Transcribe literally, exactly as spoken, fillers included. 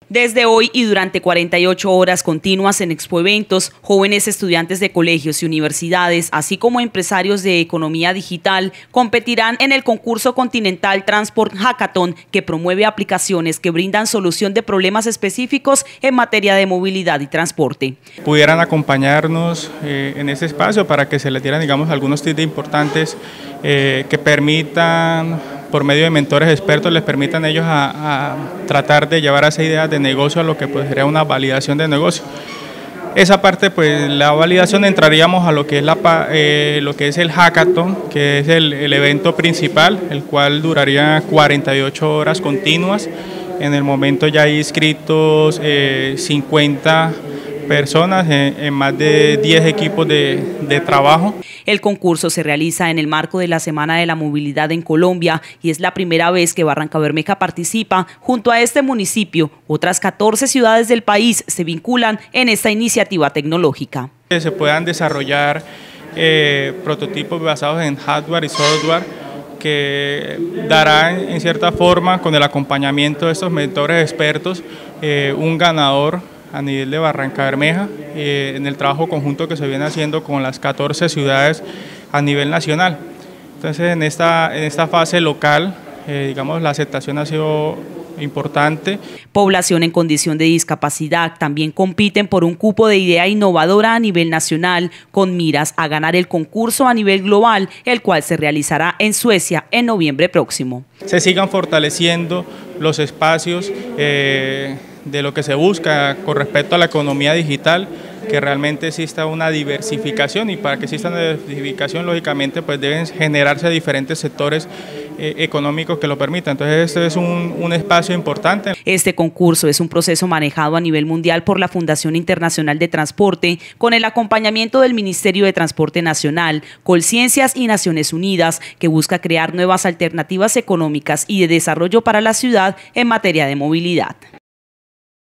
Desde hoy y durante cuarenta y ocho horas continuas en Expo Eventos, jóvenes estudiantes de colegios y universidades, así como empresarios de economía digital, competirán en el concurso continental Transport Hackathon, que promueve aplicaciones que brindan solución de problemas específicos en materia de movilidad y transporte. Pudieran acompañarnos eh, en este espacio para que se les dieran, digamos, algunos tips importantes eh, que permitan, por medio de mentores expertos, les permitan ellos a, a tratar de llevar esa idea de negocio a lo que pues sería una validación de negocio. Esa parte, pues la validación, entraríamos a lo que es, la, eh, lo que es el hackathon, que es el, el evento principal, el cual duraría cuarenta y ocho horas continuas. En el momento ya hay inscritos eh, cincuenta personas en, en más de diez equipos de, de trabajo. El concurso se realiza en el marco de la Semana de la Movilidad en Colombia y es la primera vez que Barrancabermeja participa. Junto a este municipio, otras catorce ciudades del país se vinculan en esta iniciativa tecnológica. Que se puedan desarrollar eh, prototipos basados en hardware y software que darán en cierta forma, con el acompañamiento de estos mentores expertos, eh, un ganador a nivel de Barrancabermeja, eh, en el trabajo conjunto que se viene haciendo con las catorce ciudades a nivel nacional. Entonces, en esta, en esta fase local, eh, digamos, la aceptación ha sido importante. Población en condición de discapacidad también compiten por un cupo de idea innovadora a nivel nacional, con miras a ganar el concurso a nivel global, el cual se realizará en Suecia en noviembre próximo. Se sigan fortaleciendo los espacios eh, de lo que se busca con respecto a la economía digital, que realmente exista una diversificación, y para que exista una diversificación, lógicamente, pues deben generarse diferentes sectores eh, económicos que lo permitan. Entonces, este es un, un espacio importante. Este concurso es un proceso manejado a nivel mundial por la Fundación Internacional de Transporte, con el acompañamiento del Ministerio de Transporte Nacional, Colciencias y Naciones Unidas, que busca crear nuevas alternativas económicas y de desarrollo para la ciudad en materia de movilidad.